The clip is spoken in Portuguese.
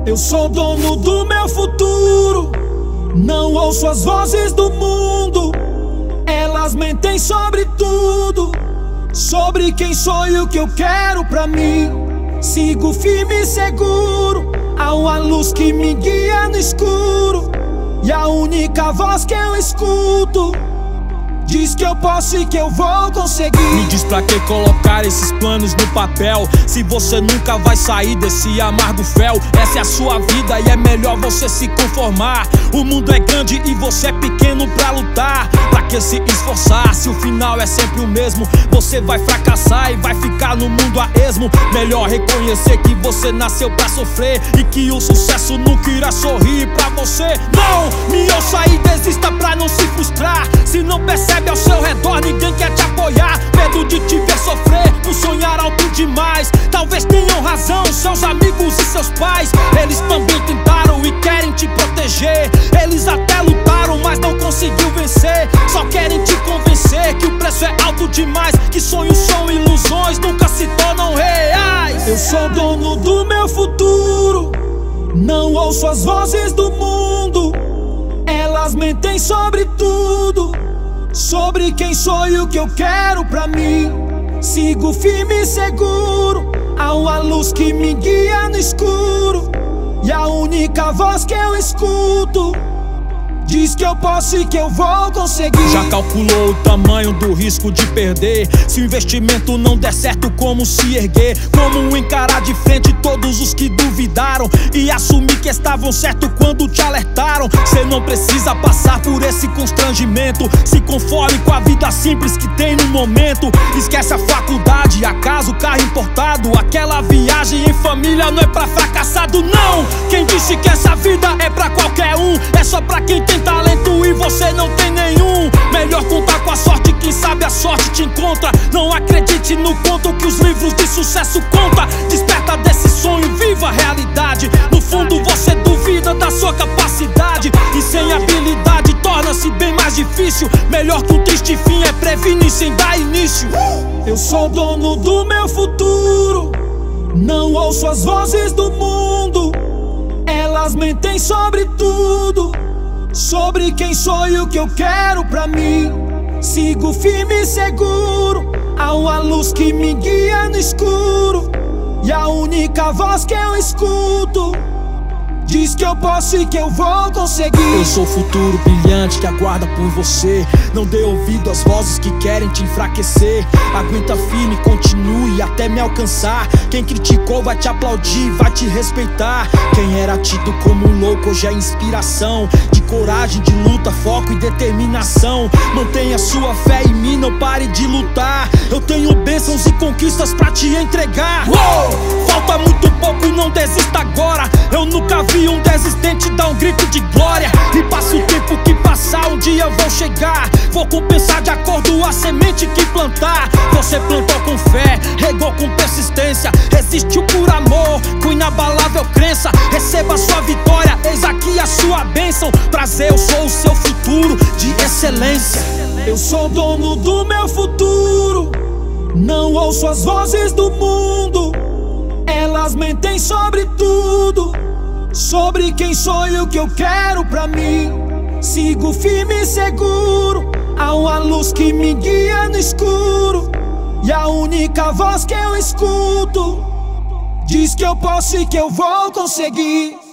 Eu sou dono do meu futuro, não ouço as vozes do mundo. Elas mentem sobre tudo, sobre quem sou e o que eu quero pra mim. Sigo firme e seguro, há uma luz que me guia no escuro, e a única voz que eu escuto diz que eu posso e que eu vou conseguir. Me diz pra que colocar esses planos no papel, se você nunca vai sair desse amargo fel. Essa é a sua vida e é melhor você se conformar. O mundo é grande e você é pequeno pra lutar. Pra que se esforçar se o final é sempre o mesmo? Você vai fracassar e vai ficar no mundo a esmo. Melhor reconhecer que você nasceu pra sofrer e que o sucesso nunca irá sorrir pra você. Não me ouça e desista pra não se frustrar. Se não percebe ao seu redor, ninguém quer te apoiar. Medo de te ver sofrer por sonhar alto demais. Talvez tenham razão seus amigos e seus pais. Eles também tentaram e querem te proteger. Eles até lutaram, mas não conseguiu vencer. Só querem te convencer que o preço é alto demais, que sonhos são ilusões, nunca se tornam reais. Eu sou dono do meu futuro, não ouço as vozes do mundo. Elas mentem sobre tudo, sobre quem sou e o que eu quero pra mim. Sigo firme e seguro, há uma luz que me guia no escuro, e a única voz que eu escuto diz que eu posso e que eu vou conseguir. Já calculou o tamanho do risco de perder? Se o investimento não der certo, como se erguer? Como encarar de frente todos os que duvidaram e assumir que estavam certo quando te alertaram? Cê não precisa passar por esse constrangimento. Se conforme com a vida simples que tem no momento. Esquece a faculdade, a casa, o carro importado. Aquela viagem em família não é pra fracassado, não. Quem disse que essa vida é pra qualquer um? É só pra quem tem talento e você não tem nenhum. Melhor contar com a sorte, quem sabe a sorte te encontra. Não acredite no conto que os livros de sucesso contam. Desperta desse sonho, viva a realidade. No fundo você duvida da sua capacidade, e sem habilidade torna-se bem mais difícil. Melhor que um triste fim é prevenir sem dar início. Eu sou dono do meu futuro, não ouço as vozes do mundo. Elas mentem sobre tudo, sobre quem sou e o que eu quero pra mim. Sigo firme e seguro, há uma luz que me guia no escuro, e a única voz que eu escuto diz que eu posso e que eu vou conseguir. Eu sou o futuro brilhante que aguarda por você. Não dê ouvido às vozes que querem te enfraquecer. Aguenta firme, continue até me alcançar. Quem criticou vai te aplaudir, vai te respeitar. Quem era tido como um louco hoje é inspiração de coragem, de luta, foco e determinação. Mantenha sua fé em mim, não pare de lutar. Eu tenho bênçãos e conquistas pra te entregar. Uou! Falta muito pouco, não desista agora. Eu nunca vi um desistente dar um grito de glória. E passa o tempo que passar, um dia eu vou chegar. Vou compensar de acordo com a semente que plantar. Você plantou com fé, regou com persistência, resistiu por amor, com inabalável crença. Receba sua vitória, eis aqui a sua bênção. Prazer, eu sou o seu futuro de excelência. Eu sou dono do meu futuro, não ouço as vozes do mundo. Elas mentem sobre tudo, sobre quem sou e o que eu quero pra mim. Sigo firme e seguro, há uma luz que me guia no escuro, e a única voz que eu escuto diz que eu posso e que eu vou conseguir.